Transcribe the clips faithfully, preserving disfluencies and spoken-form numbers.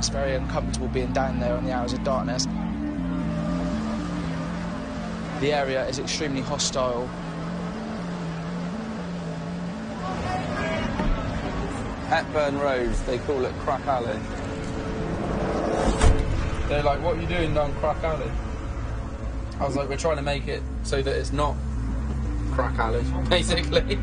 It's very uncomfortable being down there in the hours of darkness. The area is extremely hostile. Hepburn Road, they call it Crack Alley. They're like, what are you doing down Crack Alley? I was like, we're trying to make it so that it's not Crack Alley, basically.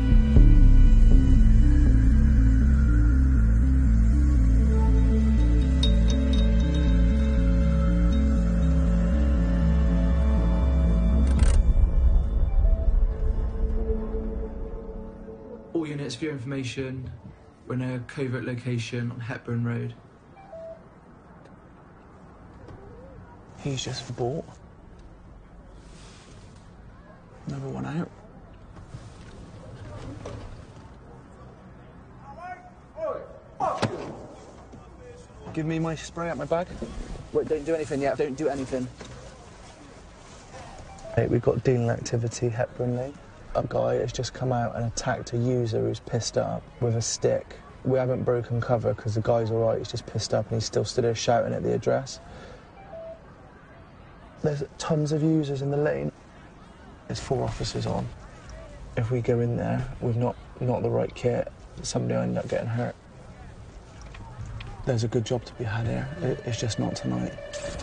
All units, for your information, we're in a covert location on Hepburn Road. He's just bought another one out. Give me my spray out my bag. Wait, don't do anything yet. Don't do anything. Hey, we've got dealing activity, Hepburn Lane. A guy has just come out and attacked a user who's pissed up with a stick. We haven't broken cover because the guy's all right, he's just pissed up and he's still stood there shouting at the address. There's tons of users in the lane. There's four officers on. If we go in there with not, not the right kit, somebody will end up getting hurt. There's a good job to be had here. It's just not tonight.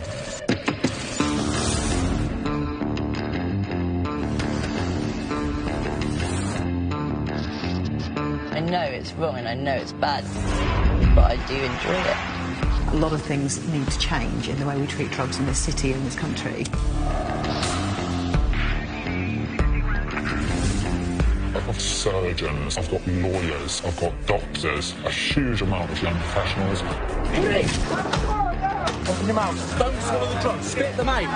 I know it's wrong and I know it's bad, but I do enjoy it. A lot of things need to change in the way we treat drugs in this city and this country. I've got surgeons, I've got lawyers, I've got doctors, a huge amount of young professionals. Open your mouth. Don't swallow the drugs. Spit them out.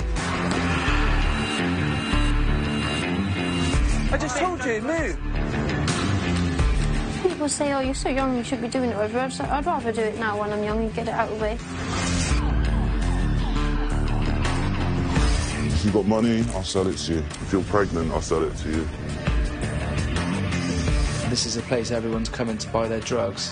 I just told you, move. People say, oh, you're so young, you should be doing it over. I'd, I'd rather do it now when I'm young and get it out of the way. If you've got money, I'll sell it to you. If you're pregnant, I'll sell it to you. This is a place everyone's coming to buy their drugs.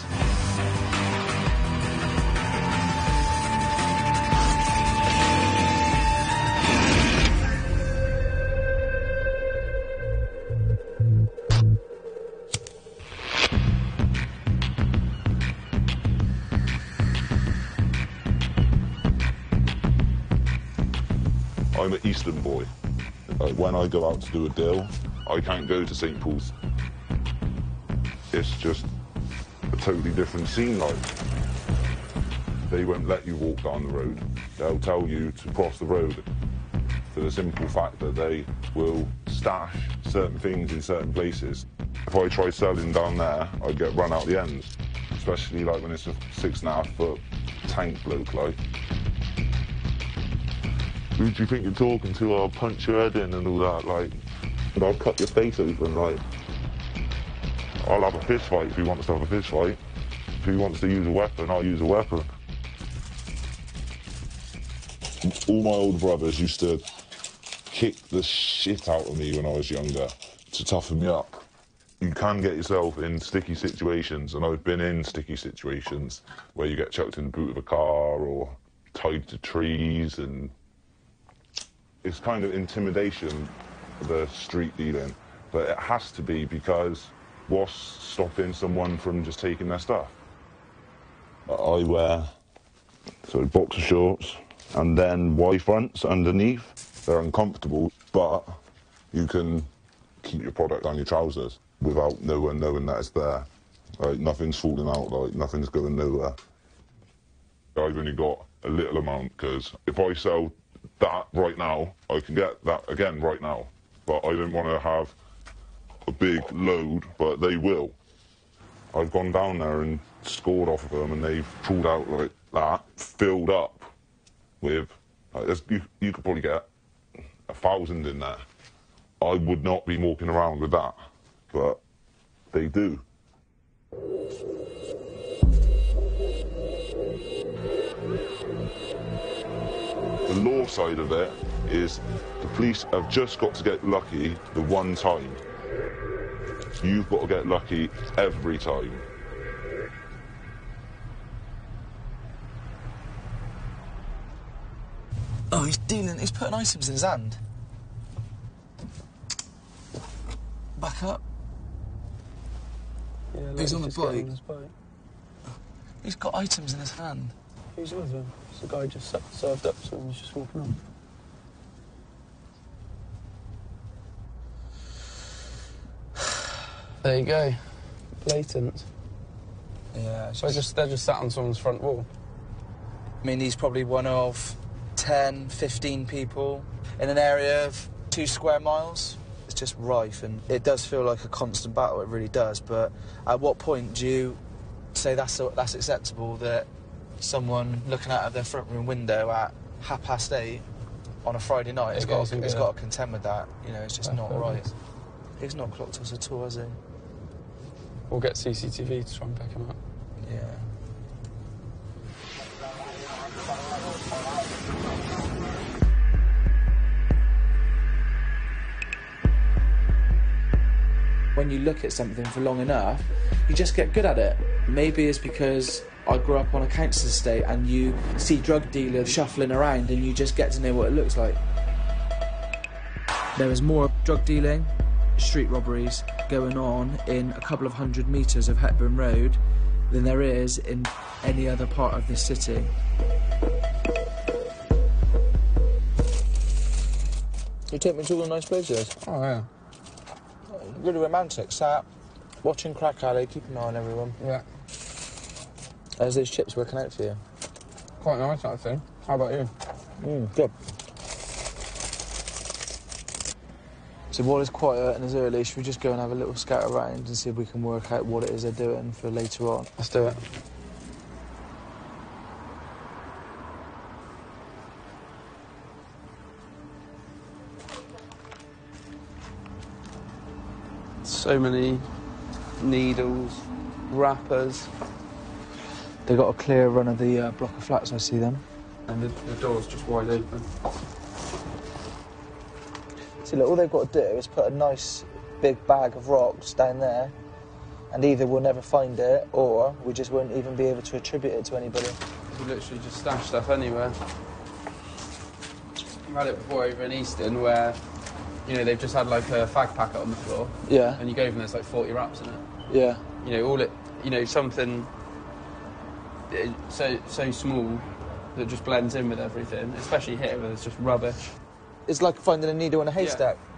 I'm an Eastern boy. Like, when I go out to do a deal, I can't go to Saint Paul's. It's just a totally different scene, like. They won't let you walk down the road. They'll tell you to cross the road for the simple fact that they will stash certain things in certain places. If I try selling down there, I'd get run out the end, especially like when it's a six and a half foot tank bloke, like. Who do you think you're talking to? I'll punch your head in and all that, like, and I'll cut your face open, like. I'll have a fist fight if he wants to have a fist fight. If he wants to use a weapon, I'll use a weapon. All my older brothers used to kick the shit out of me when I was younger to toughen me up. You can get yourself in sticky situations, and I've been in sticky situations where you get chucked in the boot of a car or tied to trees, and it's kind of intimidation, the street dealing, but it has to be because what's stopping someone from just taking their stuff? I wear so boxer shorts and then Y fronts underneath. They're uncomfortable, but you can keep your product down your trousers without no one knowing that it's there. Like, nothing's falling out, like nothing's going nowhere. I've only got a little amount because if I sell that right now, I can get that again right now. But I don't want to have a big load, but they will. I've gone down there and scored off of them, and they've pulled out like that, filled up with, like, you, you could probably get a thousand in there. I would not be walking around with that, but they do. The law side of it is the police have just got to get lucky the one time. You've got to get lucky every time. Oh, he's dealing, he's putting items in his hand. Back up. Yeah, He's on the just getting bike. on his bike. He's got items in his hand. Who's with him? It's the guy just served up, so he's just walking on. There you go. Blatant. Yeah, So just they're just sat on someone's front wall. I mean, he's probably one of ten, fifteen people in an area of two square miles. It's just rife, and it does feel like a constant battle, it really does, but at what point do you say that's that's acceptable, that someone looking out of their front room window at half past eight on a Friday night has got, has got to contend with that? You know, it's just That's not fair right. enough. He's not clocked us at all, has he? We'll get C C T V to try and pick him up. Yeah. When you look at something for long enough, you just get good at it. Maybe it's because I grew up on a council estate and you see drug dealers shuffling around and you just get to know what it looks like. There is more drug dealing, street robberies going on in a couple of hundred metres of Hepburn Road than there is in any other part of this city. You take me to all the nice places? Oh, yeah. Really romantic, sat, watching Crack Alley, keep an eye on everyone. Yeah. How's these chips working out for you? Quite nice, I think. How about you? Mm, good. So while it's quiet and it's early, should we just go and have a little scout around and see if we can work out what it is they're doing for later on? Let's do it. So many needles, wrappers. They got a clear run of the uh, block of flats, I see them. And the, the door's just wide open. See, look, all they've got to do is put a nice big bag of rocks down there, and either we'll never find it, or we just won't even be able to attribute it to anybody. You literally just stash stuff anywhere. I've had it before over in Easton where, you know, they've just had like a fag packet on the floor. Yeah. And you go over and there's like forty wraps in it. Yeah. You know, all it, you know, something uh, so so small that just blends in with everything, especially here where there's just rubbish. It's like finding a needle in a haystack. Yeah.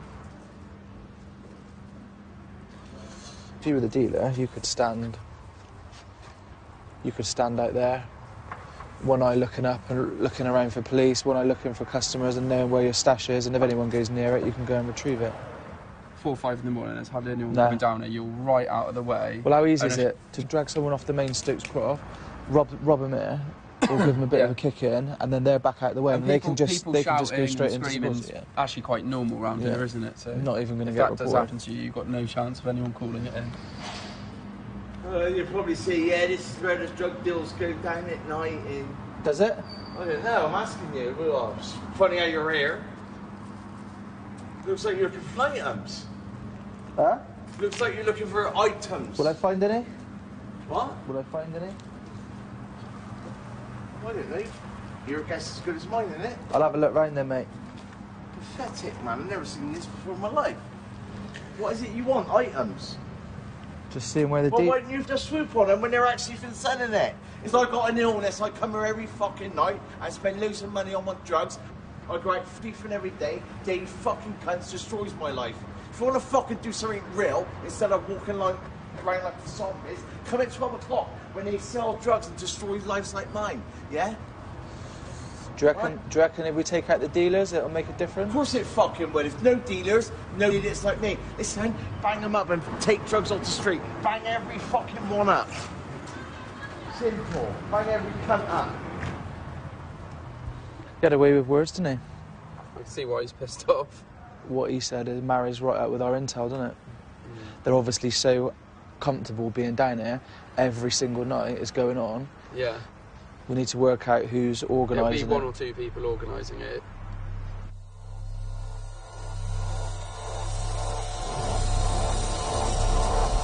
If you were the dealer, you could stand. You could stand out there, one eye looking up and looking around for police, one eye looking for customers and knowing where your stash is, and if anyone goes near it, you can go and retrieve it. Four or five in the morning, there's hardly anyone Nah. coming down here. You're right out of the way. Well, how easy And is if- it to drag someone off the main Stokes Croft, rob rob them here, or give them a bit Yeah. of a kick in, and then they're back out the way, and, And they people- can just people they can just go shouting straight and into screaming schools. Yeah. actually quite normal around Yeah. here, isn't it? So I'm not even going to if get that does reported. happen to you, you've got no chance of anyone calling it in. Uh, you probably say, yeah, this is where the drug deals go down at night. And Does it? I don't know. I'm asking you. Well, it's funny how you're here. Looks like you're looking for items. Huh? Looks like you're looking for items. Will I find any? What? Will I find any? I don't know. Your guess is as good as mine, isn't it? I'll have a look round then, mate. Pathetic, man. I've never seen this before in my life. What is it you want? Items? Just seeing where the Well, deep. why don't you just swoop on them when they're actually been selling it? If I got an illness, I come here every fucking night, I spend loads of money on my drugs, I go out thieving every day, they fucking cunts destroys my life. If you want to fucking do something real, instead of walking like around like zombies, come at twelve o'clock when they sell drugs and destroy lives like mine, yeah? Do you reckon? Right. Do you reckon if we take out the dealers, it'll make a Of difference? course it fucking would. If no dealers, no idiots like me. Listen, bang them up and take drugs off the street. Bang every fucking one up. Simple. Bang every cunt up. He had a way with words, didn't he? I can see why he's pissed off. What he said is marries right up with our intel, doesn't it? Mm. They're obviously so comfortable being down here every single night. It's going on. Yeah. We need to work out who's It'll be organising one it. or two people organising it.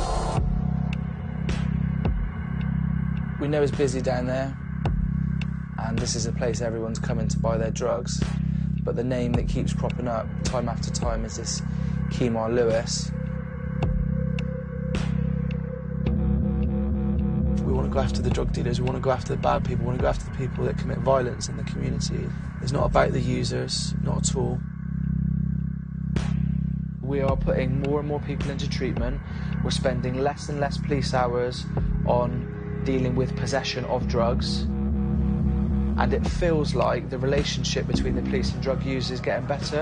We know it's busy down there. and this is a place everyone's coming to buy their drugs. But the name that keeps cropping up time after time is this Kemar Lewis. We want to go after the drug dealers, we want to go after the bad people, we want to go after the people that commit violence in the community. It's not about the users, not at all. We are putting more and more people into treatment. We're spending less and less police hours on dealing with possession of drugs. And it feels like the relationship between the police and drug users is getting better.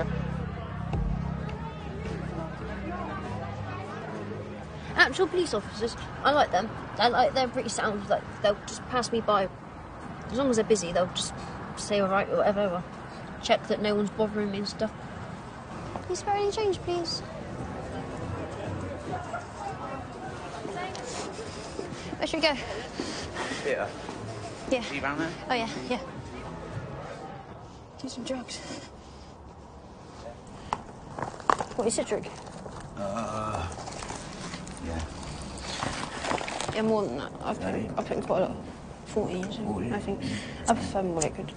Actual police officers, I like them. I like they're pretty sound. Like they'll just pass me by. As long as they're busy, they'll just say all right or whatever. Or check that no one's bothering me and stuff. Can you spare any change, please? Where should we go? Here. Yeah. See you around there? Oh yeah, yeah. Do some drugs. What, you citric? Uh, yeah. Yeah, more than that. I've put, I've put in quite a lot. Forty, forty. I think. I prefer more liquid.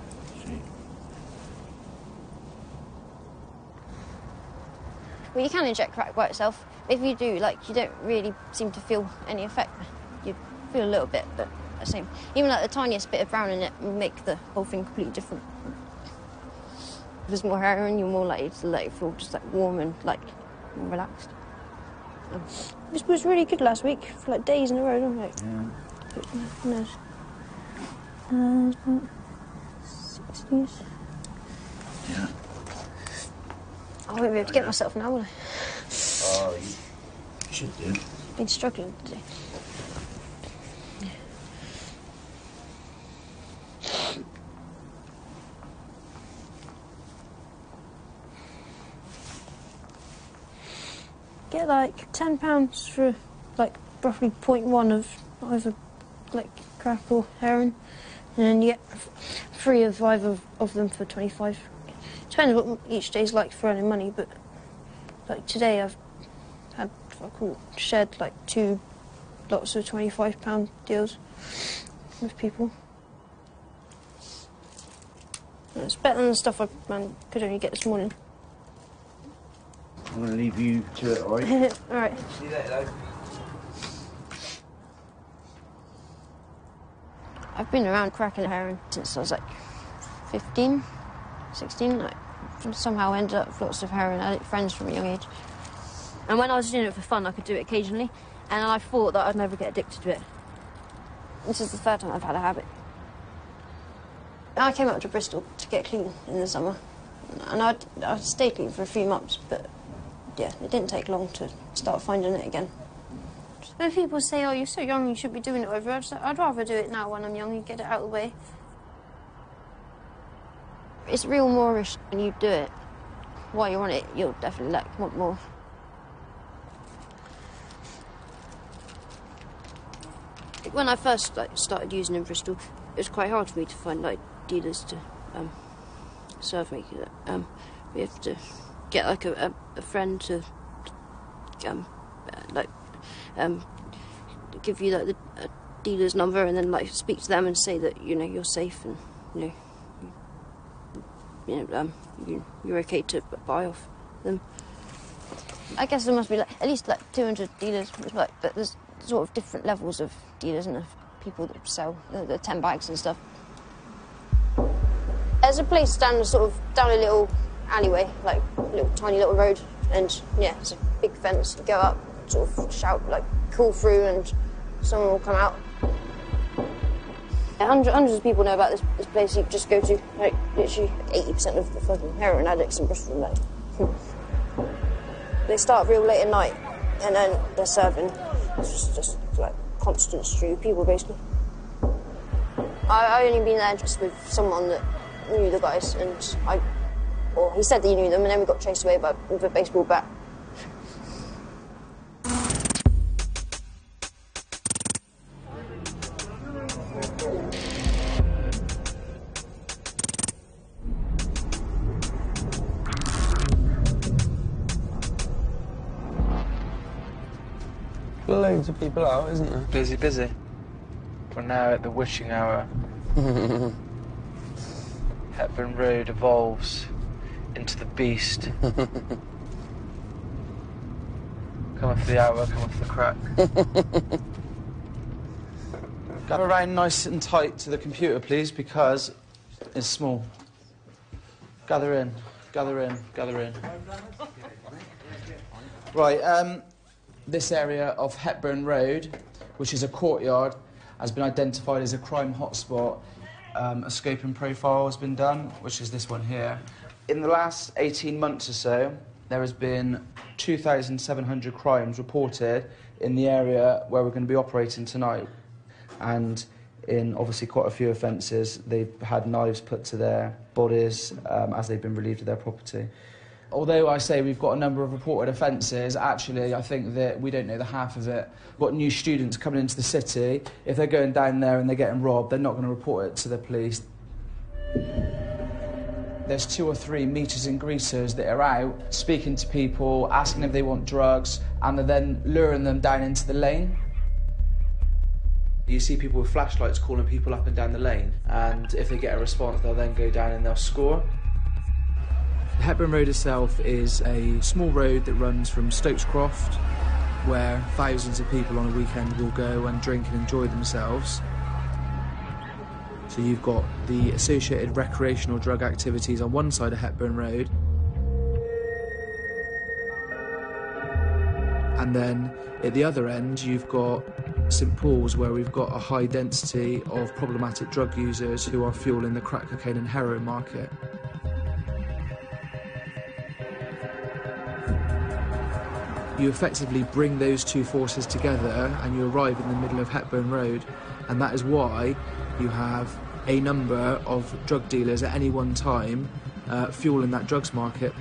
Well, you can inject crack by itself. If you do, like, you don't really seem to feel any effect. You feel a little bit, but the same. Even like the tiniest bit of brown in it will make the whole thing completely different. If there's more heroin, you're more likely to let it feel just like warm and like more relaxed. Um, this was really good last week for like days in a row, don't like. Yeah. No. Uh, sixties. Yeah. I won't be able to get myself now, will I? Oh, you should do. I've been struggling today. Get like ten pounds for like roughly point one of either like crack or heroin, and then you get three of either of them for twenty-five. Depends what each day's like for earning money, but like today I've had like all shared like two lots of twenty-five pound deals with people. And it's better than the stuff I man, could only get this morning. I'm going to leave you to it, all right? All right. See you later, though. I've been around crack and heroin since I was like fifteen, sixteen. Like, somehow ended up with lots of heroin addict friends from a young age. And when I was doing it for fun, I could do it occasionally, and I thought that I'd never get addicted to it. This is the third time I've had a habit. I came up to Bristol to get clean in the summer, and I'd, I'd stayed clean for a few months, but yeah, it didn't take long to start finding it again. When people say, oh, you're so young, you should be doing it over, I'd, I'd rather do it now when I'm young and get it out of the way. It's real moreish when you do it. While you're on it, you'll definitely like want more. When I first like started using in Bristol, it was quite hard for me to find like dealers to um, serve me. Um, we have to get like a, a, a friend to um, uh, like um, give you like the uh, dealer's number, and then like speak to them and say that you know you're safe and you know you know um, you, you're okay to buy off them. I guess there must be like at least like two hundred dealers, like, but there's sort of different levels of dealers and of people that sell the, the ten bags and stuff. There's a place down sort of down a little alleyway, like a little tiny little road, and yeah, it's a big fence. You go up, sort of shout, like call through, and someone will come out. Hundreds, hundreds of people know about this, this place you just go to. Like literally, eighty percent of the fucking heroin addicts in Bristol, like. They start real late at night, and then they're serving. It's just, just like constant stream of people, basically. I, I only been there just with someone that knew the guys, and I, or he said that he knew them, and then we got chased away by with a baseball bat. Loads of people out, isn't there? Busy, busy. We're now at the witching hour. Hepburn Road evolves into the beast. Come off the hour, come off the crack. Gather around nice and tight to the computer, please, because it's small. Gather in, gather in, gather in. Right, um, this area of Hepburn Road, which is a courtyard, has been identified as a crime hotspot. Um, a scoping profile has been done, which is this one here. In the last eighteen months or so, there has been two thousand seven hundred crimes reported in the area where we're going to be operating tonight. And in obviously quite a few offences, they've had knives put to their bodies um, as they've been relieved of their property. Although I say we've got a number of reported offences, actually I think that we don't know the half of it. We've got new students coming into the city. If they're going down there and they're getting robbed, they're not going to report it to the police. There's two or three meters and greasers that are out speaking to people, asking if they want drugs, and they're then luring them down into the lane. You see people with flashlights calling people up and down the lane, and if they get a response, they'll then go down and they'll score. The Hepburn Road itself is a small road that runs from Stokescroft, where thousands of people on a weekend will go and drink and enjoy themselves. So you've got the associated recreational drug activities on one side of Hepburn Road, and then at the other end you've got St Paul's, where we've got a high density of problematic drug users who are fueling the crack cocaine and heroin market. You effectively bring those two forces together and you arrive in the middle of Hepburn Road, and that is why you have a number of drug dealers at any one time uh, fueling that drugs market.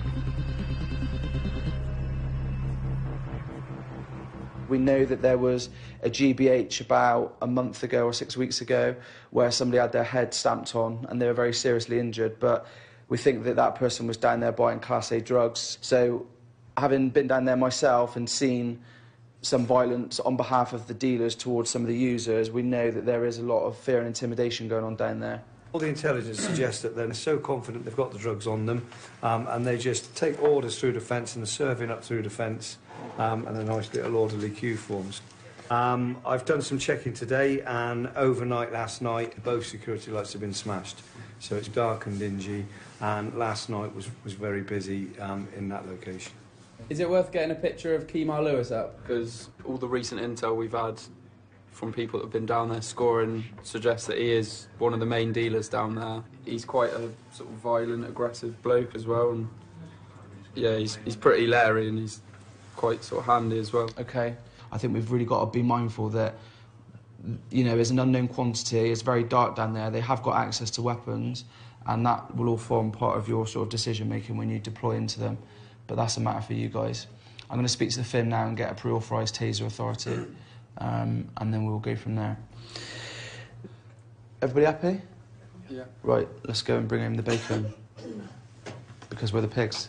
We know that there was a G B H about a month ago or six weeks ago where somebody had their head stamped on and they were very seriously injured, but we think that that person was down there buying Class A drugs. So, having been down there myself and seen some violence on behalf of the dealers towards some of the users, we know that there is a lot of fear and intimidation going on down there. All the intelligence suggests that they're so confident they've got the drugs on them, um, and they just take orders through the fence and they're serving up through the fence, um, and a nice little orderly queue forms. Um, I've done some checking today, and overnight last night both security lights have been smashed. So it's dark and dingy, and last night was, was very busy um, in that location. Is it worth getting a picture of Kemar Lewis up? Because all the recent intel we've had from people that have been down there scoring suggests that he is one of the main dealers down there. He's quite a sort of violent, aggressive bloke as well, and yeah, he's, he's pretty leery and he's quite sort of handy as well. Okay, I think we've really got to be mindful that, you know, there's an unknown quantity, it's very dark down there, they have got access to weapons, and that will all form part of your sort of decision making when you deploy into them. But that's a matter for you guys. I'm going to speak to the F I M now and get a pre-authorised taser authority, um, and then we'll go from there. Everybody happy? Yeah. Right, let's go and bring home the bacon, because we're the pigs.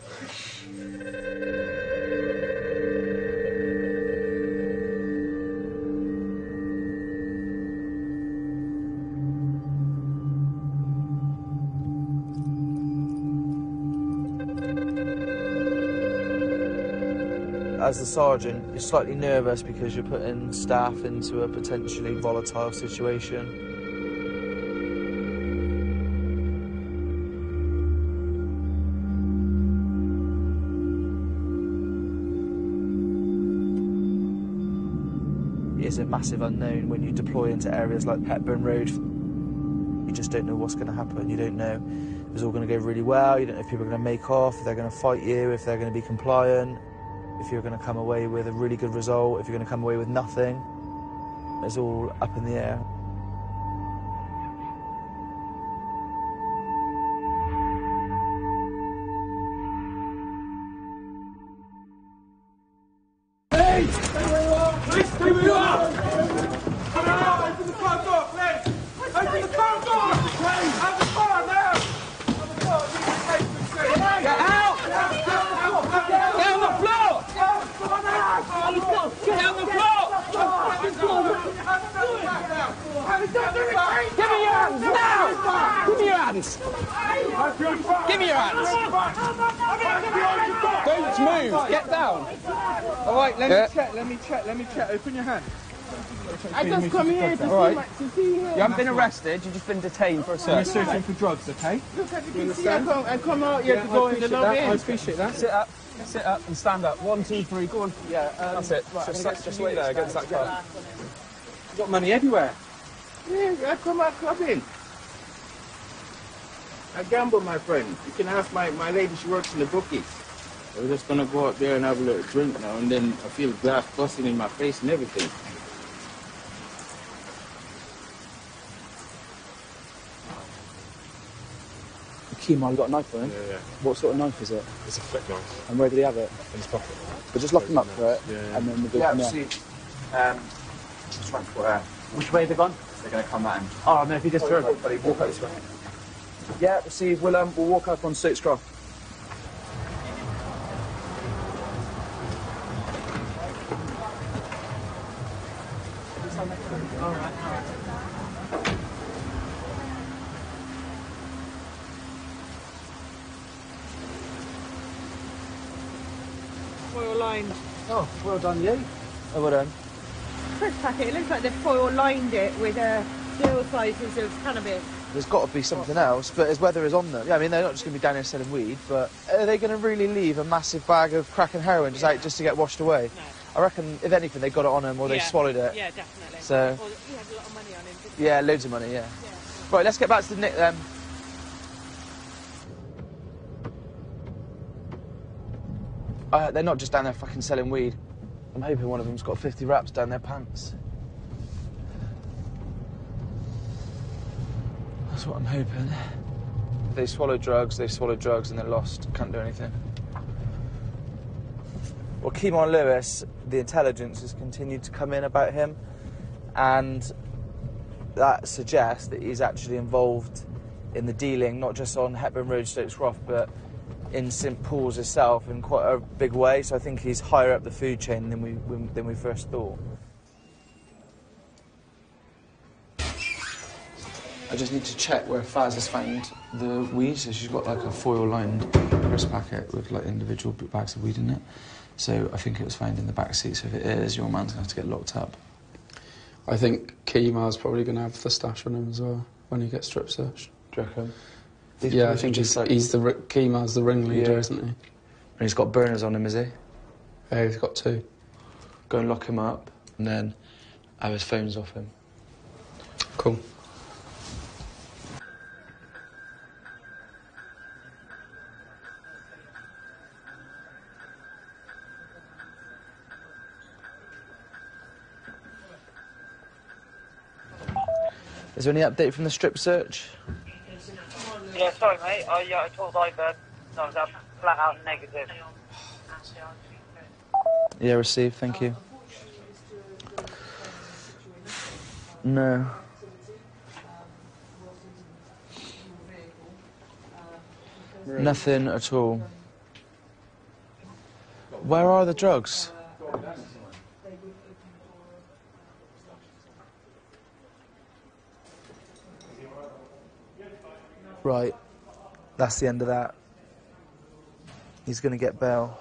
As the sergeant, you're slightly nervous because you're putting staff into a potentially volatile situation. It is a massive unknown when you deploy into areas like Hepburn Road. You just don't know what's going to happen. You don't know if it's all going to go really well. You don't know if people are going to make off, if they're going to fight you, if they're going to be compliant. If you're going to come away with a really good result, if you're going to come away with nothing, it's all up in the air. Hey! Stay where you are! Please stay where you are! Come on! Open the car door, please! Open the car door! Out the car now! Out the car! Get out! Get on the floor! Get on the floor! Get on the floor! hands. Give me your hands. Don't move. Get down. All right, let Yeah. me check, let me check, let me check. Open your hand. I just come here to see, All right. my, to see him. You haven't been arrested, you've just been detained for a You're search. searching for drugs, okay? Look, as you can see, I come, I come out here Yeah, to I go in the appreciate that. lobby. I appreciate that. Sit up, sit up and stand up. One, two, three, go on. Yeah, um, that's it. right, just I'm gonna just get wait some there against that units car. You got money everywhere. Yeah, I come out clubbing. I gamble, my friend. You can ask my, my lady, she works in the bookies. We're just gonna go out there and have a little drink now, and then I feel glass busting in my face and everything. Keyman, you got a knife on him? Yeah, yeah. What sort of knife is it? It's a flick knife. And where did he have it? In his pocket. But just lock him up for it, Yeah, yeah. and then we'll go Yeah, from there. see, um, just wait for, uh, Which way have they gone? they're going to come that end. Oh, no, if he gets through, buddy, walk out this way. Yeah, see, we'll, um, we'll walk up on Stokes Croft. Foil lined. Oh, well done, you. Oh, well done. Fresh packet. It looks like they've foil lined it with uh, still sizes of cannabis. There's got to be something else, but as weather is on them. Yeah, I mean, they're not just going to be down here selling weed, but are they going to really leave a massive bag of crack and heroin just out just to get washed away? No. I reckon, if anything, they got it on them or they Yeah. swallowed it. Yeah, definitely. So, Or he had a lot of money on him, didn't he? yeah, loads of money, yeah. Yeah. Right, let's get back to the nick then. Uh, they're not just down there fucking selling weed. I'm hoping one of them's got fifty wraps down their pants. That's what I'm hoping. They swallow drugs, they swallow drugs and they're lost. Can't do anything. Well, Kemon Lewis, the intelligence has continued to come in about him, and that suggests that he's actually involved in the dealing, not just on Hepburn Road, Stokes Croft, but in St Paul's itself in quite a big way. So I think he's higher up the food chain than we than we first thought. I just need to check where Faz has found the weed. So she's got like a foil-lined crisp packet with like individual bags of weed in it. So I think it was found in the back seat. So if it is, your man's gonna have to get locked up. I think Kemar's probably going to have the stash on him as well when he gets strip searched. Do you reckon? These yeah, I think he's, like... he's the Kemar's the ringleader, yeah. Isn't he? And he's got burners on him, is he? Yeah, he's got two. Go and lock him up, and then have his phones off him. Cool. Is there any update from the strip search? Yeah, sorry, mate. I, uh, I told Ivan I was flat out negative. Yeah, received, thank you. No. Nothing at all. Where are the drugs? Right, that's the end of that. He's going to get bail.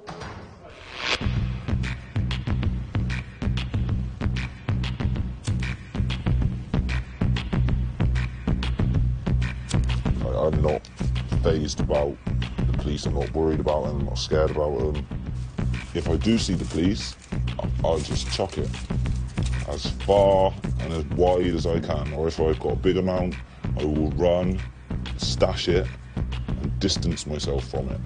I'm not fazed about the police, I'm not worried about them, I'm not scared about them. If I do see the police, I'll just chuck it as far and as wide as I can, or if I've got a big amount, I will run, stash it, and distance myself from it.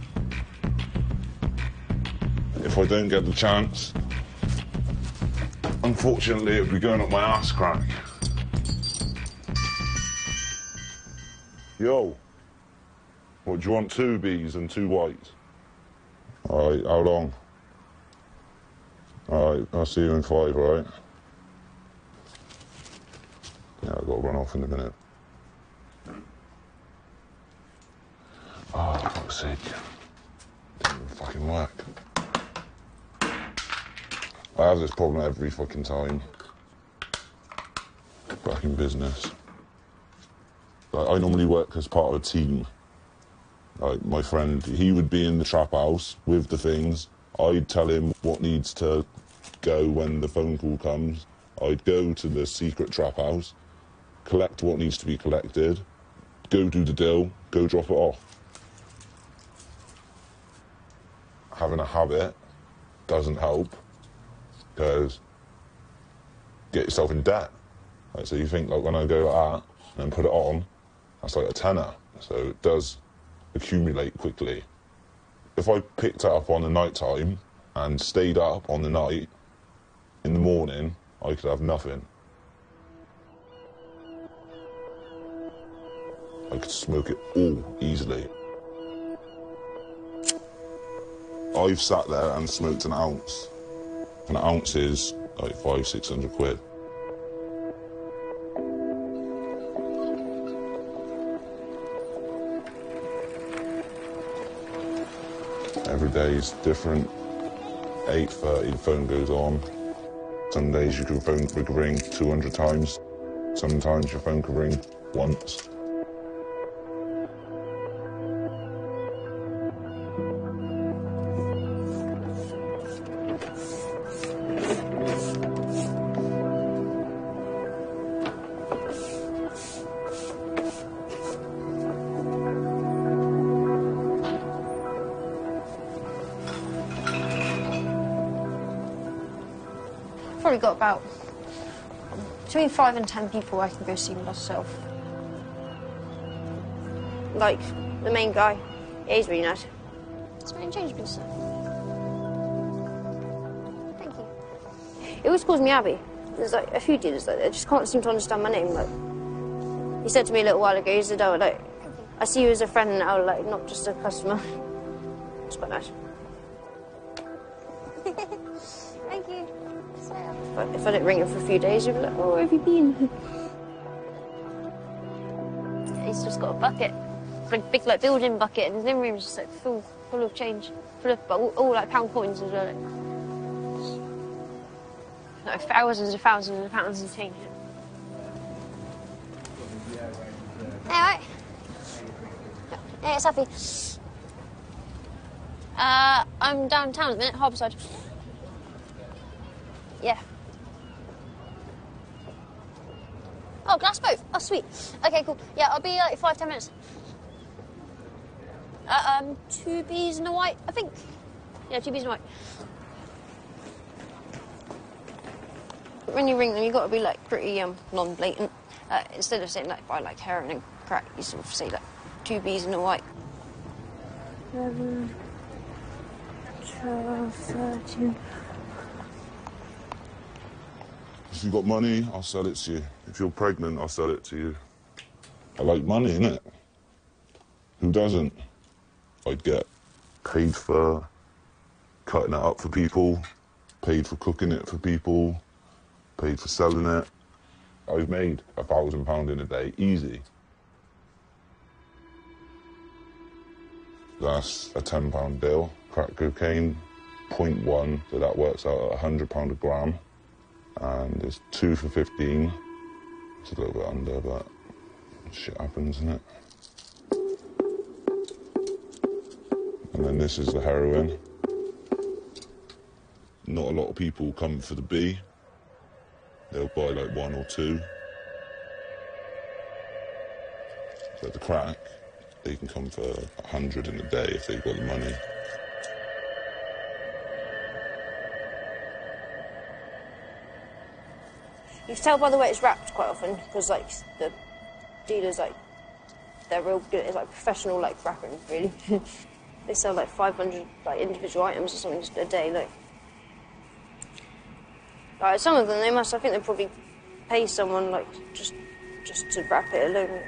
If I don't get the chance, unfortunately it'll be going up my ass crack. Yo, what, do you want two Bs and two whites? All right, how long? All right, I'll see you in five, all right? Yeah, I've got to run off in a minute. Oh, for fuck's sake. Didn't even fucking work. I have this problem every fucking time. Back in business. Like, I normally work as part of a team. Like, my friend, he would be in the trap house with the things. I'd tell him what needs to go when the phone call comes. I'd go to the secret trap house, collect what needs to be collected, go do the deal, go drop it off. Having a habit doesn't help, because get yourself in debt. Like, so you think, like, when I go like that and put it on, that's like a tenner. So it does accumulate quickly. If I picked it up on the night time and stayed up on the night, in the morning, I could have nothing. I could smoke it all easily. I've sat there and smoked an ounce. An ounce is like five, six hundred quid. Every day is different. eight thirty, the phone goes on. Some days you can phone could ring two hundred times. Sometimes your phone could ring once. Probably got about between five and ten people I can go see myself. Like the main guy, yeah, he's really nice. It's really changed me, sir. Thank you. He always calls me Abby. There's like a few dealers like that just can't seem to understand my name. Like he said to me a little while ago, he said, "Oh, like I see you as a friend now, like not just a customer." It's quite nice. Thank you. But if I don't ring him for a few days, you'll be like, "Oh, where have you been?" He's just got a bucket, like big like building bucket, and his living room's just like full, full of change, full of all, all like pound coins as well. Like, like thousands and thousands and thousands of change. Hey, alright. Hey, it's Happy. Uh, I'm downtown at the minute, Harbourside. Yeah. Oh, glass boat. Oh, sweet. Okay, cool. Yeah, I'll be like five, ten minutes. Uh, um, two bees and a white, I think. Yeah, two bees and a white. When you ring them, you've got to be like pretty um non-blatant. Uh, instead of saying like I like heroin and crack, you sort of say like two bees and a white. Eleven, twelve, thirteen. If you've got money, I'll sell it to you. If you're pregnant, I'll sell it to you. I like money, innit? Who doesn't? I'd get paid for cutting it up for people, paid for cooking it for people, paid for selling it. I've made a thousand pound in a day, easy. That's a ten pound deal. Crack cocaine, point one, so that works out at a hundred pound a gram. And there's two for fifteen. It's a little bit under, but shit happens, innit? And then this is the heroin. Not a lot of people come for the B. They'll buy like one or two. So the crack, they can come for a hundred in a day if they've got the money. You can tell by the way it's wrapped quite often, because like the dealers, like they're real good. It's like professional, like wrapping, really. They sell like five hundred like individual items or something a day. Like, like some of them, they must. I think they probably pay someone like just just to wrap it alone.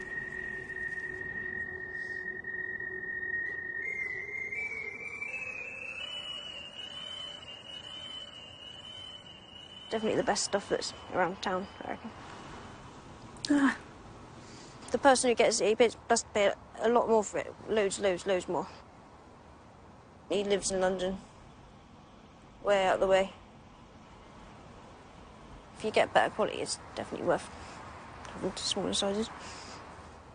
Definitely the best stuff that's around town, I reckon. Ah. The person who gets it, he pays, must pay a lot more for it. Loads, loads, loads more. He lives in London. Way out of the way. If you get better quality, it's definitely worth having to smaller sizes.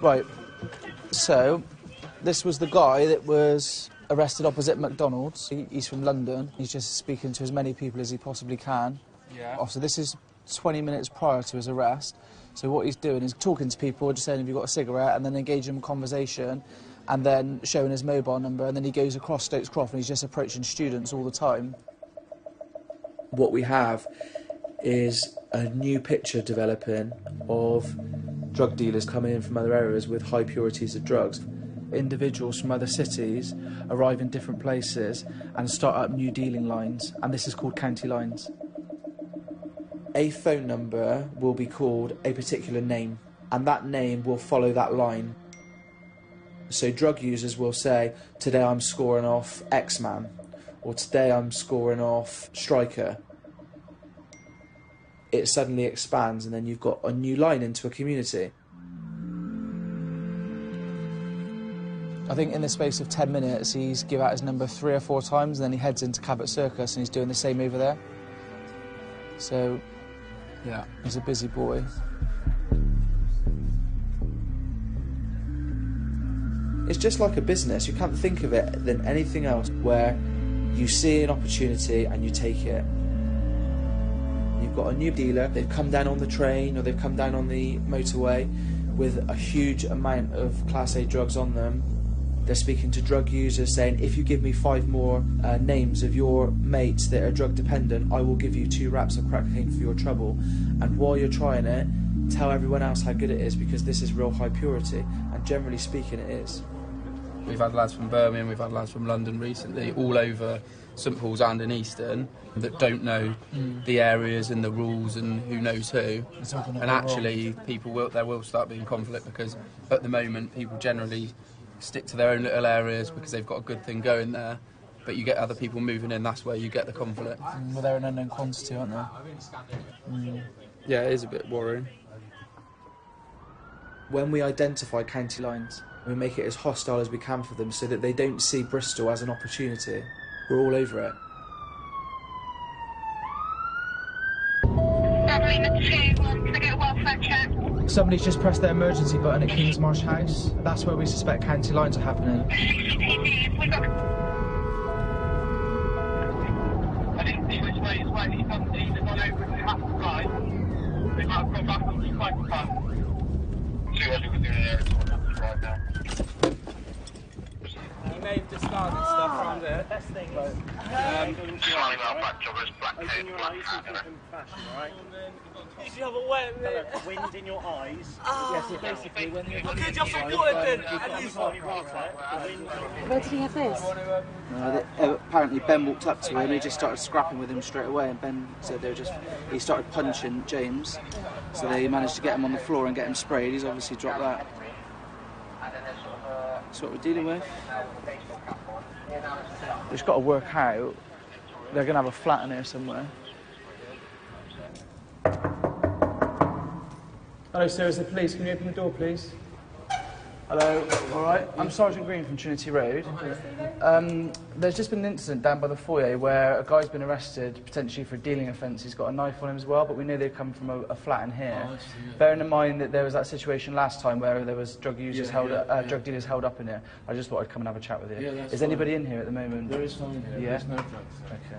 Right, so this was the guy that was arrested opposite McDonald's. He, he's from London. He's just speaking to as many people as he possibly can. Yeah. Oh, so this is twenty minutes prior to his arrest. So what he's doing is talking to people, just saying, have you got a cigarette, and then engaging in conversation, and then showing his mobile number, and then he goes across Stokes Croft and he's just approaching students all the time. What we have is a new picture developing of drug dealers coming in from other areas with high purities of drugs. Individuals from other cities arrive in different places and start up new dealing lines, and this is called county lines. A phone number will be called a particular name, and that name will follow that line. So drug users will say, today I'm scoring off X-Man, or today I'm scoring off Striker. It suddenly expands, and then you've got a new line into a community. I think in the space of ten minutes, he's give out his number three or four times, and then he heads into Cabot Circus, and he's doing the same over there. So, yeah, he's a busy boy. It's just like a business. You can't think of it than anything else, where you see an opportunity and you take it. You've got a new dealer, they've come down on the train or they've come down on the motorway with a huge amount of Class A drugs on them. They're speaking to drug users saying, if you give me five more uh, names of your mates that are drug dependent, I will give you two wraps of crack cocaine for your trouble. And while you're trying it, tell everyone else how good it is, because this is real high purity, and generally speaking it is. We've had lads from Birmingham, we've had lads from London recently, all over St Paul's and in Easton, that don't know mm. the areas and the rules and who knows who. And actually, people will there will start being conflict, because at the moment people generally stick to their own little areas because they've got a good thing going there. But you get other people moving in, that's where you get the conflict. Mm, well, they're an unknown quantity, aren't they? Mm. Yeah, it is a bit worrying. When we identify county lines, we make it as hostile as we can for them so that they don't see Bristol as an opportunity. We're all over it. Can I get a welfare check? Somebody's just pressed their emergency button at Kingsmarsh House. That's where we suspect county lines are happening. C C T V, we got... I didn't see which way it's way. He's either gone over to the Apple side. They might have gone back on the cycle path. See what we're doing there. Right now. You may have discarded oh, stuff around there. Best thing is... Um, Sorry about black joggers, black tape, black hat. Did you have a wet wind in your eyes? Oh. Yes, it basically when you're... Okay, just some water then. Where did he have this? Uh, they, uh, apparently Ben walked up to him, he just started scrapping with him straight away, and Ben said they were just... He started punching James, so they managed to get him on the floor and get him sprayed. He's obviously dropped that. That's what we're dealing with. We've just got to work out. They're going to have a flat in here somewhere. Hello, sir, is the police? Can you open the door, please? Hello, all right. I'm Sergeant Green from Trinity Road. Um, there's just been an incident down by the foyer where a guy's been arrested, potentially for a dealing offence. He's got a knife on him as well, but we know they've come from a, a flat in here. Oh, bearing in mind that there was that situation last time where there was drug users yeah, held, yeah, uh, yeah. drug dealers held up in here. I just thought I'd come and have a chat with you. Yeah, that's is fine. anybody in here at the moment? There is someone here. Yeah? There's no drugs. Okay.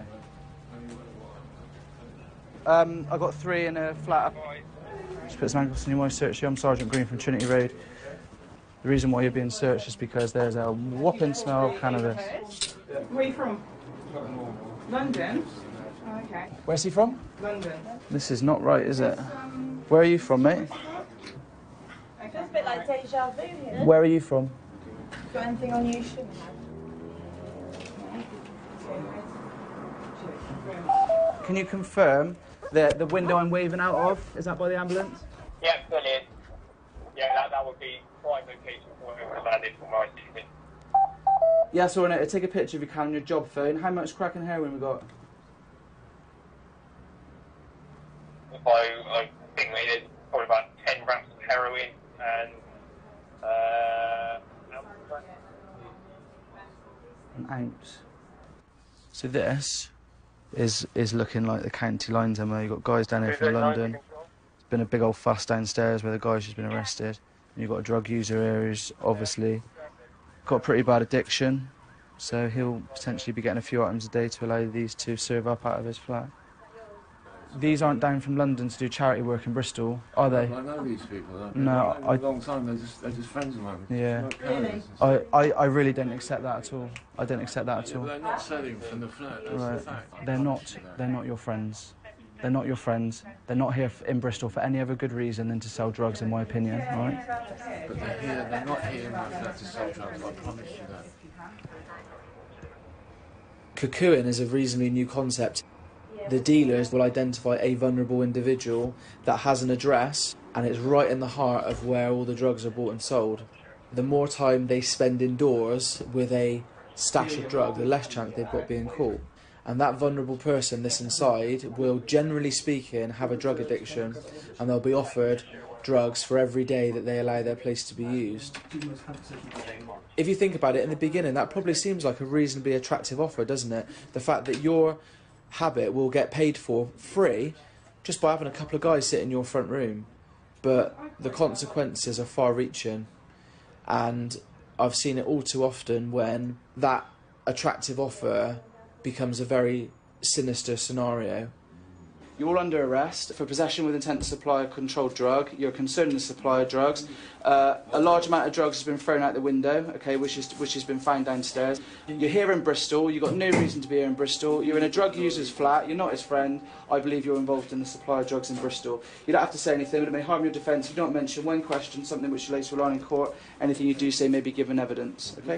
Um, I got three in a flat up. Just put some ankles in your search here. I'm Sergeant Green from Trinity Road. The reason why you're being searched is because there's a whopping smell of cannabis. Where are you from? London. Oh, okay. Where's he from? London. This is not right, is it? Where are you from, mate? It feels a bit like deja vu here. Where are you from? Got anything on you shouldn't have? Can you confirm that the window I'm waving out of, is that by the ambulance? Yeah, brilliant. Yeah, that, that would be prime location for whoever landed for my team. Yeah, so Ornette, take a picture if you can on your job phone. How much crack and heroin we got? I, I think we did probably about ten grams of heroin and uh, an ounce. So this is is looking like the county lines, Emma. You've got guys down here from London. There's been a big old fuss downstairs where the guy's just been arrested. You've got a drug user here who's obviously got a pretty bad addiction, so he'll potentially be getting a few items a day to allow these to serve up out of his flat. These aren't down from London to do charity work in Bristol, are they? I know these people. I've No, been I... a long time. They're just, they're just friends of mine. Yeah. Really? I, I, I really don't accept that at all. I don't accept that at Yeah, all. but they're not selling from the flat. That's Right. the fact. They're not. They're not your friends. They're not your friends. They're not here in Bristol for any other good reason than to sell drugs, in my opinion. Right? But they're here. They're not here in my flat to sell drugs. I promise you that. Cocooing is a reasonably new concept. The dealers will identify a vulnerable individual that has an address, and it's right in the heart of where all the drugs are bought and sold. The more time they spend indoors with a stash of drugs, the less chance they've got being caught. And that vulnerable person that's inside will, generally speaking, have a drug addiction, and they'll be offered drugs for every day that they allow their place to be used. If you think about it, in the beginning, that probably seems like a reasonably attractive offer, doesn't it? The fact that your habit will get paid for free just by having a couple of guys sit in your front room. But the consequences are far-reaching, and I've seen it all too often when that attractive offer becomes a very sinister scenario. You're all under arrest for possession with intent to supply a controlled drug. You're concerned in the supply of drugs. Uh, a large amount of drugs has been thrown out the window, okay, which, is, which has been found downstairs. You're here in Bristol. You've got no reason to be here in Bristol. You're in a drug user's flat. You're not his friend. I believe you're involved in the supply of drugs in Bristol. You don't have to say anything, but it may harm your defence. You don't mention when questioned something which relates to a line in court. Anything you do say may be given evidence, okay?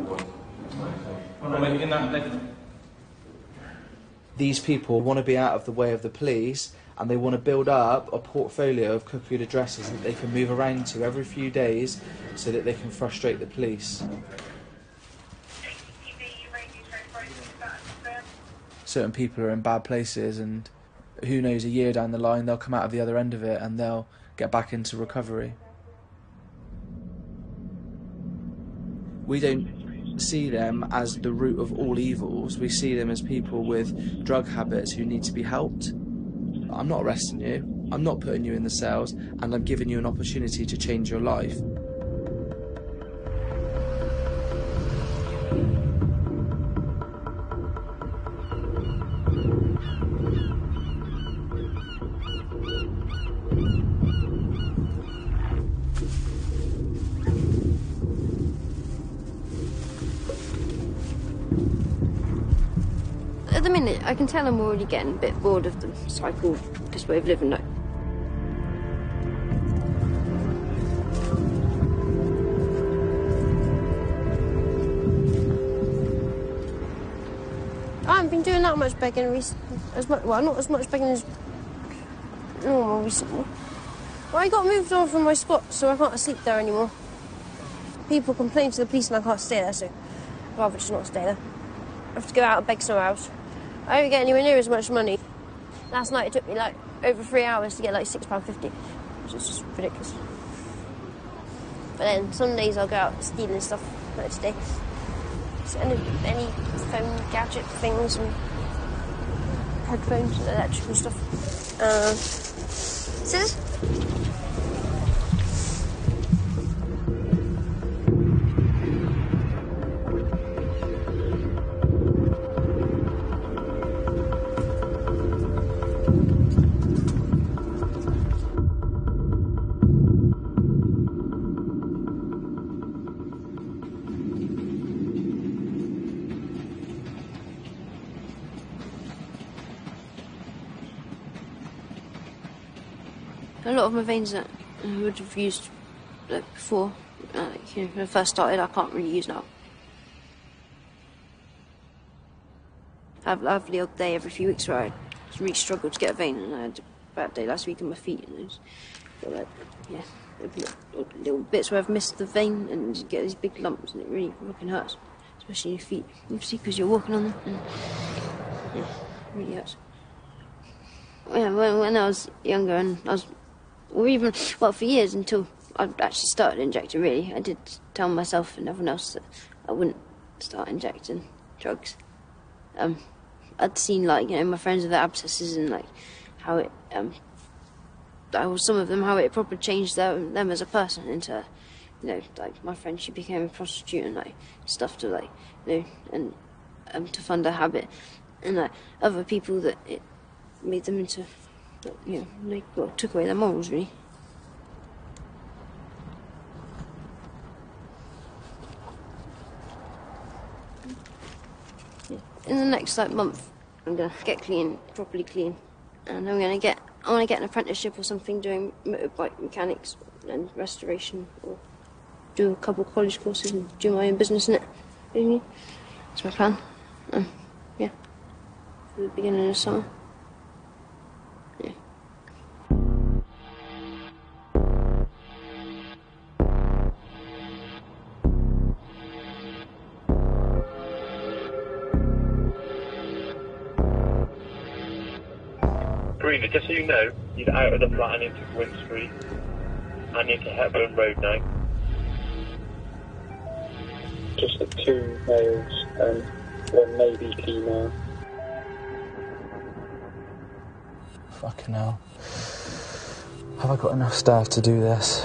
These people want to be out of the way of the police, and they want to build up a portfolio of cuckooed addresses that they can move around to every few days so that they can frustrate the police. Certain people are in bad places, and who knows, a year down the line they'll come out of the other end of it and they'll get back into recovery. We don't see them as the root of all evils. We see them as people with drug habits who need to be helped. I'm not arresting you, I'm not putting you in the cells, and I'm giving you an opportunity to change your life. At the minute, I can tell I'm already getting a bit bored of the cycle, this way of living. Like, I haven't been doing that much begging recently. As much, well, not as much begging as normal recently. Well, I got moved on from my spot, so I can't sleep there anymore. People complain to the police and I can't stay there, so I'd rather just not stay there. I have to go out and beg somewhere else. I don't get anywhere near as much money. Last night it took me like over three hours to get like six pounds fifty, which is just ridiculous. But then some days I'll go out stealing stuff like today. So any, any phone gadget things and headphones and electrical stuff. Uh, scissors? A lot of my veins that I would have used like, before, uh, you know, when I first started, I can't really use now. I have, I have the odd day every few weeks where I really struggle to get a vein, and I had a bad day last week on my feet, and I just got like, yeah, little, little bits where I've missed the vein, and you get these big lumps, and it really fucking hurts, especially in your feet, obviously, because you're walking on them, and yeah, it really hurts. Yeah, when, when I was younger, and I was or even, well, for years until I actually started injecting, really, I did tell myself and everyone else that I wouldn't start injecting drugs. Um, I'd seen, like, you know, my friends with their abscesses and, like, how it, um, or some of them, how it probably changed them, them as a person into, you know, like my friend, she became a prostitute and like stuff to like, you know, and um, to fund her habit, and like other people that it made them into, you know, they well, took away their morals really. In the next like month, I'm gonna get clean, properly clean, and I'm gonna get. I want to get an apprenticeship or something doing motorbike mechanics and restoration, or do a couple of college courses and do my own business in it. Really, that's my plan. Um, yeah, for the beginning of the summer. Yeah. Karina, just so you know, he's out of the flat and into Gwyn Street and into Hepburn Road now. Just the two males and one maybe female. Fucking hell. Have I got enough staff to do this?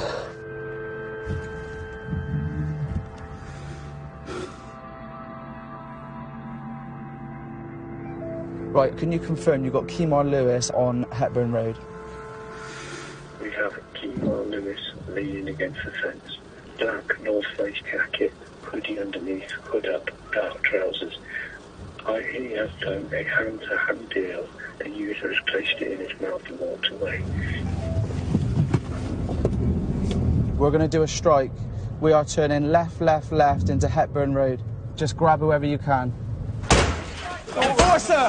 Right, can you confirm you've got Kemar Lewis on Hepburn Road? We have Kemar Lewis leaning against the fence. Black North Face jacket, hoodie underneath, hood up, dark trousers. I, he has done a hand-to-hand deal. The user has placed it in his mouth and walked away. We're going to do a strike. We are turning left, left, left into Hepburn Road. Just grab whoever you can. Enforcer!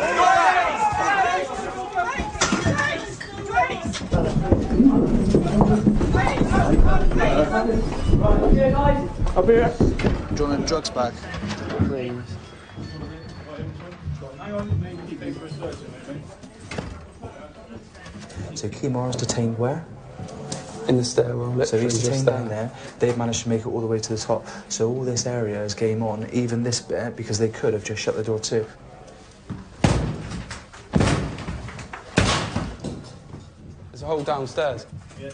Up here. Do you want a drugs bag? Please. So Kemar's detained where? In the stairwell. So he's detained down there. They've managed to make it all the way to the top. So all this area is game on, even this bit, because they could have just shut the door too. There's a hole downstairs. Yeah.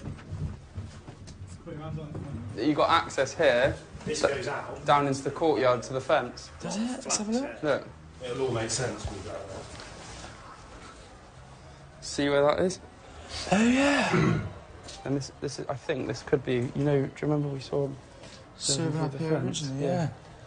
You got access here. This goes out. Down into the courtyard to the fence. Does it? Let's have a look. Look. It'll all make sense. See where that is? Oh yeah. And this, this is, I think this could be. You know, do you remember we saw him serving up the here fence? originally? Yeah.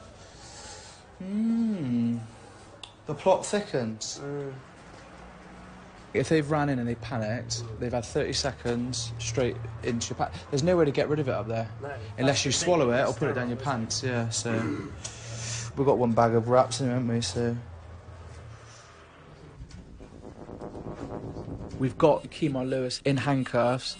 Hmm. The plot thickens. Mm. If they've ran in and they panicked, they've had thirty seconds straight into your pants. There's nowhere to get rid of it up there. No, unless you swallow it or put it down your pants, yeah, so... We've got one bag of wraps in, haven't we, so... We've got Kemar Lewis in handcuffs.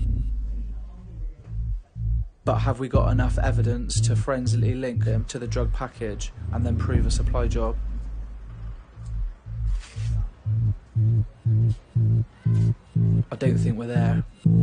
But have we got enough evidence to forensically link him to the drug package and then prove a supply job? I don't think we're there.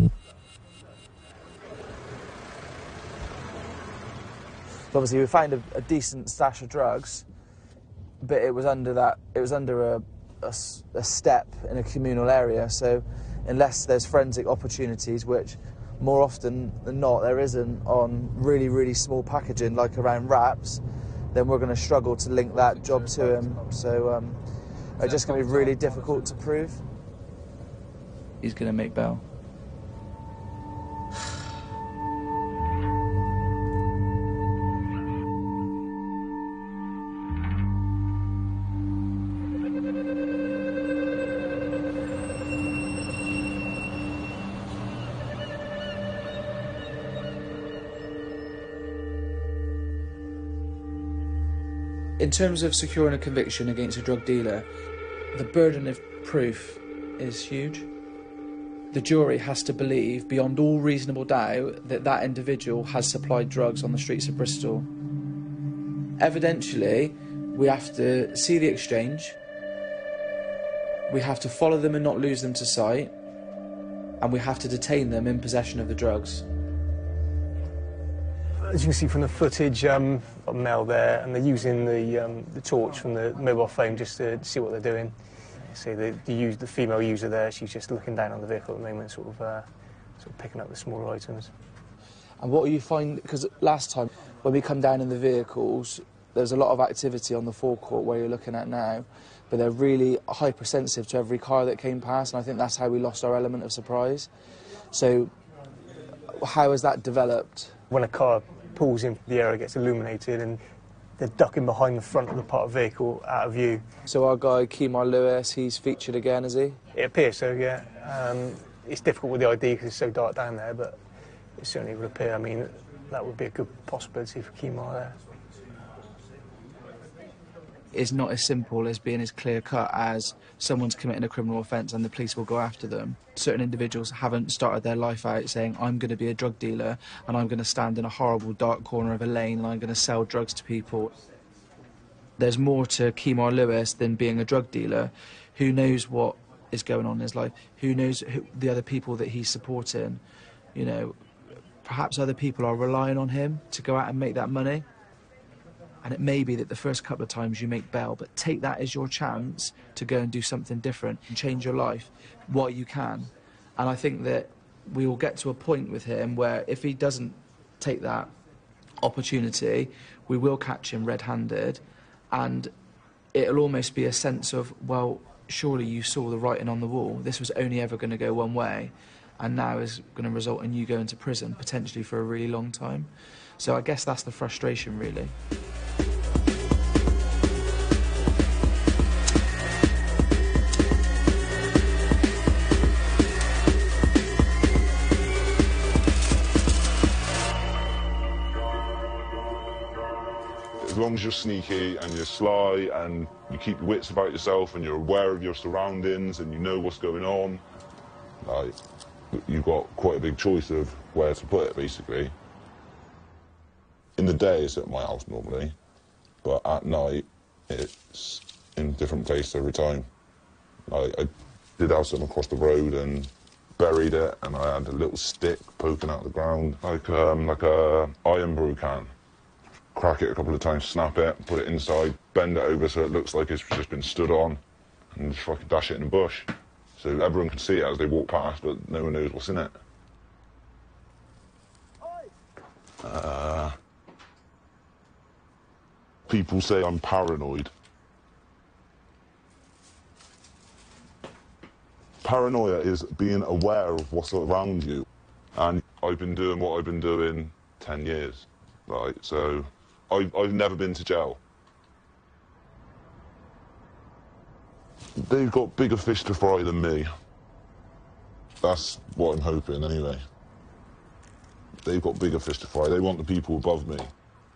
Obviously, we found a, a decent stash of drugs, but it was under that. It was under a, a, a step in a communal area. So, unless there's forensic opportunities, which more often than not there isn't on really, really small packaging, like around wraps, then we're going to struggle to link that job to him. So, um, it's just going to be really difficult to prove. He's going to make bail. In terms of securing a conviction against a drug dealer, the burden of proof is huge. The jury has to believe, beyond all reasonable doubt, that that individual has supplied drugs on the streets of Bristol. Evidentially, we have to see the exchange, we have to follow them and not lose them to sight, and we have to detain them in possession of the drugs. As you can see from the footage, um, got Mel there, and they're using the, um, the torch from the mobile phone just to see what they're doing. See, the, the, use, the female user there, she's just looking down on the vehicle at the moment, sort of, uh, sort of picking up the smaller items. And what do you find, because last time when we come down in the vehicles, there's a lot of activity on the forecourt where you're looking at now, but they're really hypersensitive to every car that came past, and I think that's how we lost our element of surprise. So how has that developed? When a car pulls in, the area gets illuminated and they're ducking behind the front of the part of the vehicle out of view. So our guy, Kemar Lewis, he's featured again, is he? It appears so, yeah. Um, it's difficult with the I D because it's so dark down there, but it certainly would appear. I mean, that would be a good possibility for Kemar there. It's not as simple as being as clear-cut as someone's committing a criminal offence and the police will go after them. Certain individuals haven't started their life out saying, I'm going to be a drug dealer and I'm going to stand in a horrible dark corner of a lane and I'm going to sell drugs to people. There's more to Kemar Lewis than being a drug dealer. Who knows what is going on in his life? Who knows who, the other people that he's supporting? You know, perhaps other people are relying on him to go out and make that money. And it may be that the first couple of times you make bail, but take that as your chance to go and do something different and change your life while you can. And I think that we will get to a point with him where if he doesn't take that opportunity, we will catch him red-handed, and it'll almost be a sense of, well, surely you saw the writing on the wall. This was only ever going to go one way, and now is going to result in you going to prison, potentially for a really long time. So I guess that's the frustration, really. As long as you're sneaky and you're sly and you keep your wits about yourself and you're aware of your surroundings and you know what's going on, like, you've got quite a big choice of where to put it, basically. In the day, it's at my house normally, but at night, it's in a different place every time. Like, I did have some across the road and buried it, and I had a little stick poking out of the ground, like um, like a iron brew can. Crack it a couple of times, snap it, put it inside, bend it over so it looks like it's just been stood on, and just fucking dash it in the bush. So everyone can see it as they walk past, but no one knows what's in it. Uh, people say I'm paranoid. Paranoia is being aware of what's around you. And I've been doing what I've been doing ten years, right? So I've, I've never been to jail. They've got bigger fish to fry than me. That's what I'm hoping, anyway. They've got bigger fish to fry. They want the people above me.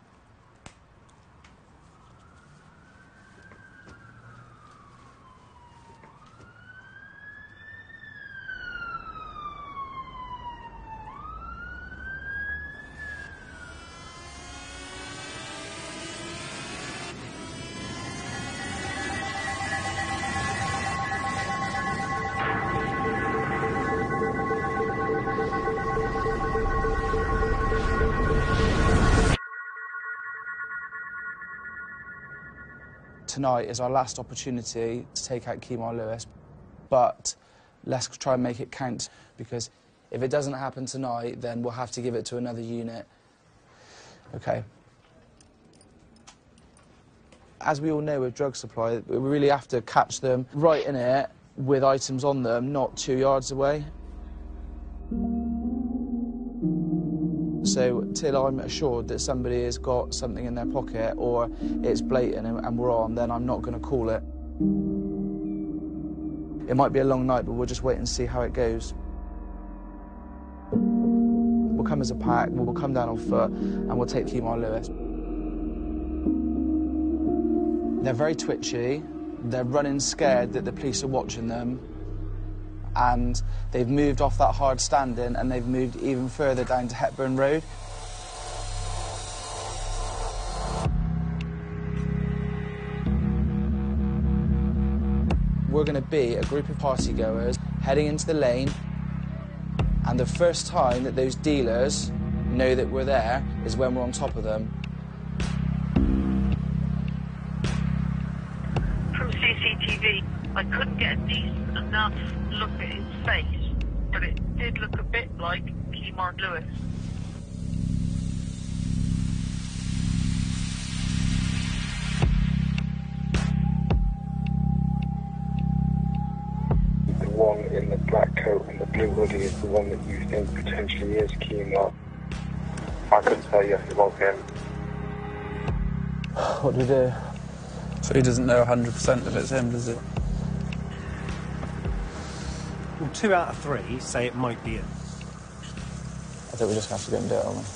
Tonight is our last opportunity to take out Kemar Lewis, but let's try and make it count, because if it doesn't happen tonight, then we'll have to give it to another unit. Okay. As we all know with drug supply, we really have to catch them right in it with items on them, not two yards away. So till I'm assured that somebody has got something in their pocket or it's blatant and, and we're on, then I'm not going to call it. It might be a long night, but we'll just wait and see how it goes. We'll come as a pack, we'll come down on foot, and we'll take Kemar Lewis. They're very twitchy, they're running scared that the police are watching them, and they've moved off that hard standing and they've moved even further down to Hepburn Road. We're going to be a group of partygoers heading into the lane, and the first time that those dealers know that we're there is when we're on top of them. From C C T V. I couldn't get a decent enough look at his face, but it did look a bit like Kemar Lewis. The one in the black coat and the blue hoodie is the one that you think potentially is Kemar. I couldn't tell you if it was him. What do we do? So he doesn't know one hundred percent if it's him, does he? Well, two out of three say it might be him. I think we just have to go and do it, aren't we?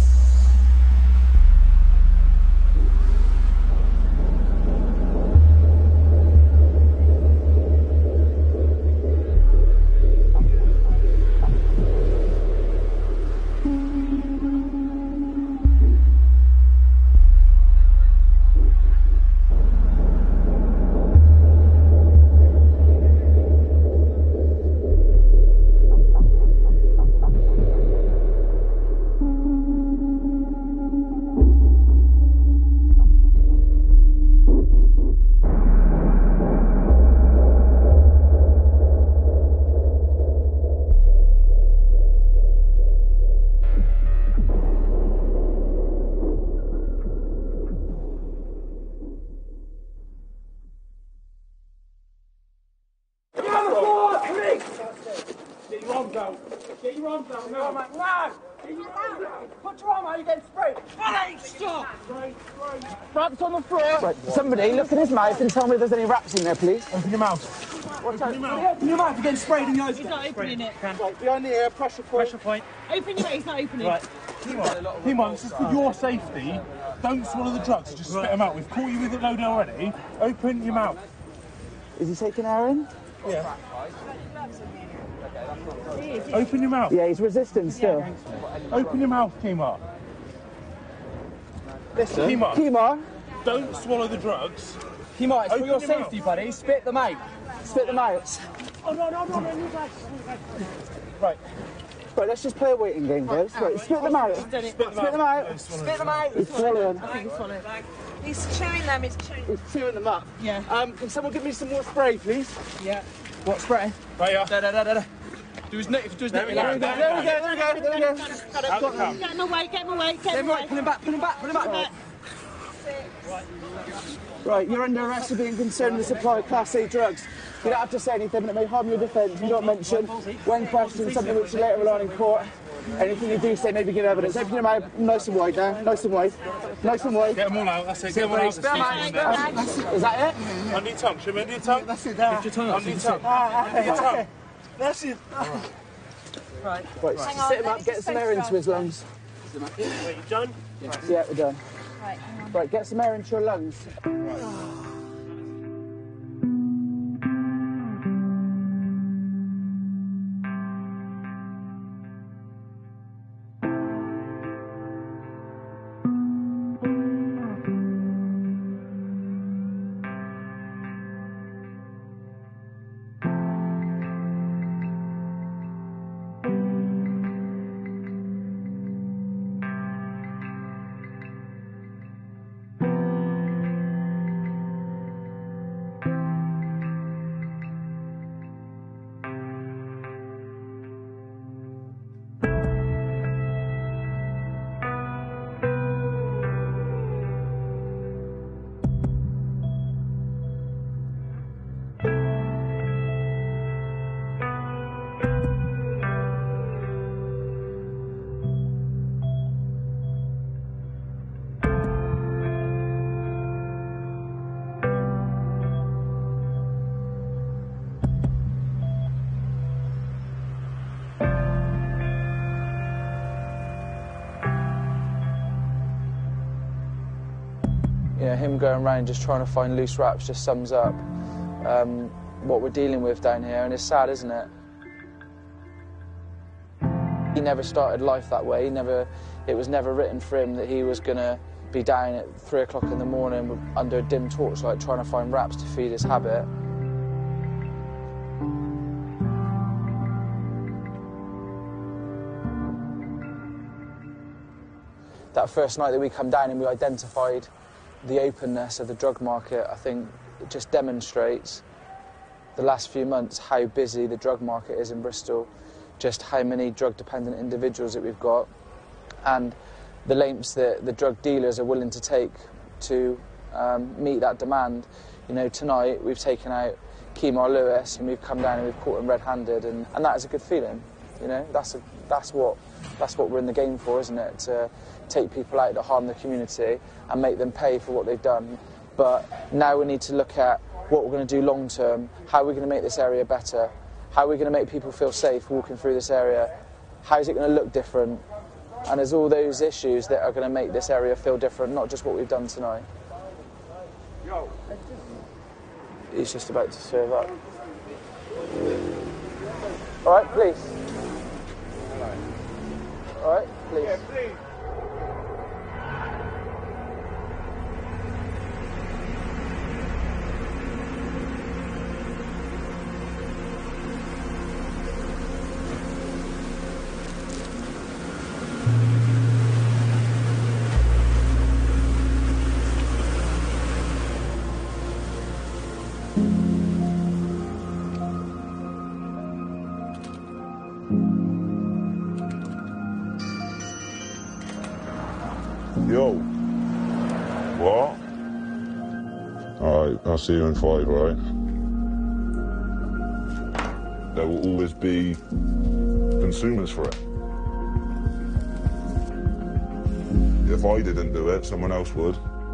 Get your arms down. Get your arms down now. No! Get your arms down. Put your arm out, you're getting sprayed. Funny, stop! Raps on the floor. Right, somebody look in his mouth and tell me if there's any raps in there, please. Open your mouth. What's Open your mouth. Open your mouth, you're getting sprayed in the eyes. He's not opening it. Right, behind the ear, pressure point. Pressure point. Open your mouth, he's not opening. Right. Kemar, this is for your safety. Don't swallow the drugs, just spit them out. We've caught you with it loaded already. Open your mouth. Is he taking air in? Yeah. Open your mouth. Yeah, he's resisting still. Open your mouth, Kemar. Listen, Kemar. Kemar. Don't swallow the drugs. Kemar, it's Open for your your safety, mouth. buddy. Spit them out. Spit them out. Oh, no, no, no, no, no, no. Right. Right, let's just play a waiting game, guys. Right, right, spit them out. Spit them Spit them out. out. Spit them out. He's swallowing. I think he's swallowing. He's chewing them, he's chewing. He's chewing them up. Yeah. Um, can someone give me some more spray, please? Yeah. What spray? Right, yeah. Da da da da da. Do his neck, do his neck. There we There we go, go, there we go, there we go, there we go. Out the cup. Get him away, get him away, get him away. Pull him back, pull him back, pull him back. Right, you're under arrest for being concerned with the supply of Class A drugs. You don't have to say anything, but it may harm your defence. You don't mention, when questioned, something which you later rely on in court. Anything you do say, maybe give evidence. Open your mouth, nice and wide now, nice and wide. Nice and wide. Get them all out, that's it. Get them all out. Spit them out, spit them out. Is that it? Under your tongue, show me under your tongue. That's it, there. Lift your tongue up. Under your tongue. Under your tongue. That's it. Right. Right, Hang on, sit him let up, me get just some face air into round. his lungs. Wait, you done? Yeah, we're done. Right, hang on. Right, get some air into your lungs. You know, him going around just trying to find loose wraps just sums up um, what we're dealing with down here, and it's sad, isn't it? He never started life that way. He never, it was never written for him that he was going to be down at three o'clock in the morning under a dim torchlight trying to find wraps to feed his habit. That first night that we come down and we identified the openness of the drug market, I think it just demonstrates the last few months how busy the drug market is in Bristol, just how many drug-dependent individuals that we've got, and the lengths that the drug dealers are willing to take to um, meet that demand. You know, tonight we've taken out Kemar Lewis and we've come down and we've caught him red-handed, and, and that is a good feeling. You know, that's a, that's what that's what we're in the game for, isn't it? To take people out that harm the community and make them pay for what they've done. But now we need to look at what we're going to do long term. How are we going to make this area better? How are we going to make people feel safe walking through this area? How is it going to look different? And there's all those issues that are going to make this area feel different, not just what we've done tonight. He's just about to serve up. All right, please. All right, please. Yeah, please. Yo. What? Alright, I'll see you in five, right? There will always be consumers for it. If I didn't do it, someone else would.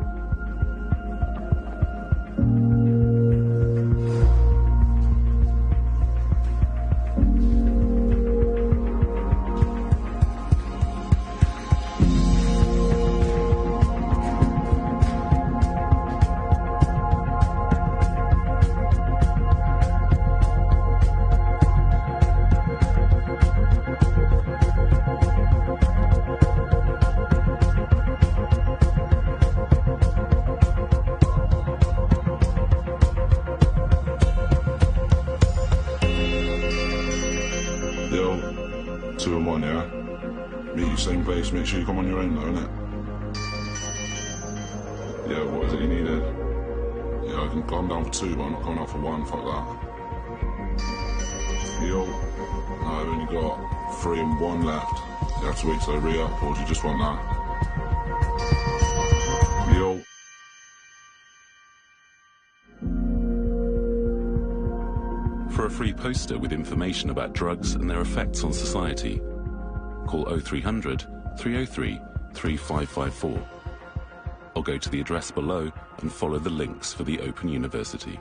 Two and one, yeah? Meet you same place, make sure you come on your own though, innit? Yeah, what is it you needed? Yeah, I can come down for two, but I'm not coming out for one, fuck that. Yo. No, I've only got three and one left. You have to wait till I re-up, or do you just want that? Yo. For a free poster with information about drugs and their effects on society, call oh three hundred, three oh three, three five five four or go to the address below and follow the links for the Open University.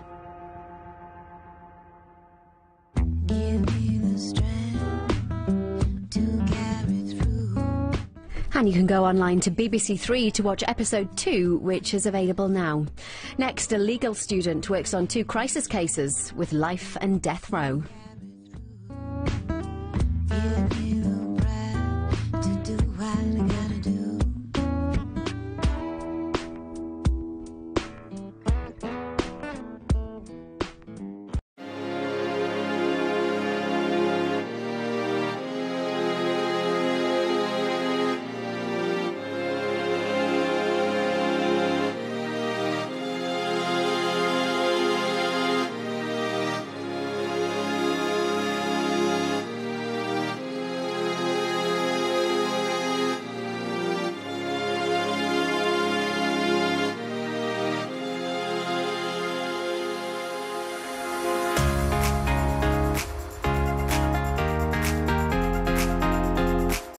And you can go online to B B C Three to watch episode two, which is available now. Next, a legal student works on two crisis cases with life and death row.